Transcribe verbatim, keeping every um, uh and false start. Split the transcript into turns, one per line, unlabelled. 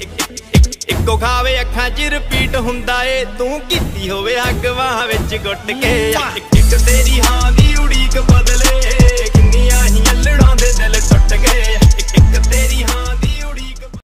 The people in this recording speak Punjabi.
इक्को खावे अखां च रिपीट हुंदा ए तू कीती होवे अग बाह विच गुट के।